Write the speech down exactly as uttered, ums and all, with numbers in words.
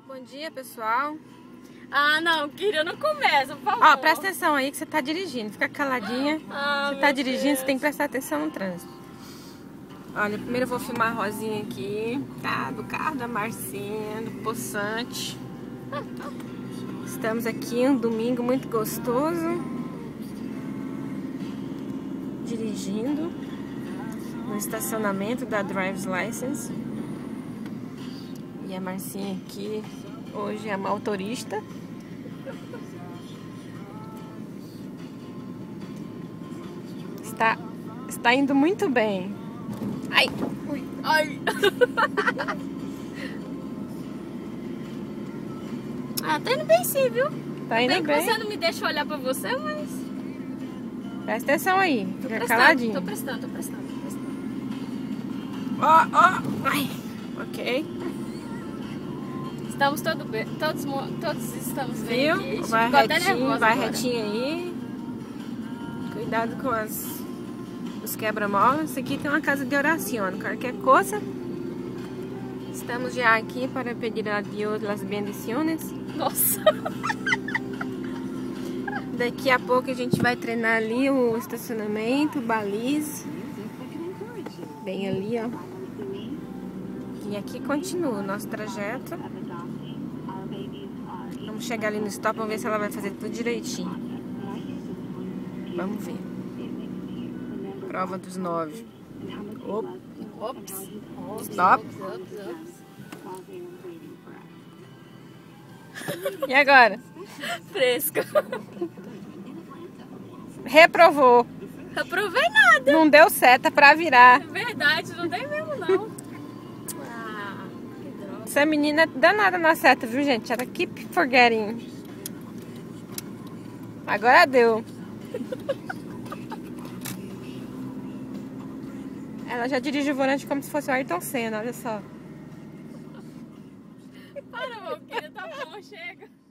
Bom dia, pessoal. Ah, não, querida, não começa, por favor. Ó, presta atenção aí que você tá dirigindo. Fica caladinha. Ah, você tá meu dirigindo, Deus. você tem que prestar atenção no trânsito. Olha, primeiro eu vou filmar a Rosinha aqui, tá? Do carro da Marcinha, do Poçante. Estamos aqui um domingo muito gostoso. Dirigindo no estacionamento da Driver's License. E a Marcinha aqui hoje é a motorista. Está, está indo muito bem. Ai, ui, Ai. Ah, tá indo bem sim, viu? tá indo bem que bem. você não me deixa olhar pra você, mas... Presta atenção aí, Tô fica prestando, caladinho. tô prestando, tô prestando, tô prestando. Ó, ó, ai, ok. Estamos todo bem, todos, mo- todos estamos bem aqui. Viu? Vai Ficou até retinho, nervosa vai agora. retinho aí. Cuidado com as, os quebra-molas. Isso aqui tem uma casa de oração, qualquer coisa. Estamos já aqui para pedir a Dios las bendiciones. Nossa. Daqui a pouco a gente vai treinar ali o estacionamento, o baliza. Bem ali, ó. E aqui continua o nosso trajeto. Vamos chegar ali no stop, vamos ver se ela vai fazer tudo direitinho. Vamos ver. Prova dos nove. Opa. Ops. Ops, Stop. ops, ops, ops. E agora? Fresca. Reprovou. Aprovei nada. Não deu seta pra virar. É verdade, não dei mesmo não. Ah, que droga. Essa menina é danada na seta, viu, gente? Ela keep forgetting. Agora deu. Ela já dirige o volante como se fosse o Ayrton Senna, olha só. Para, meu querido, tá bom, chega.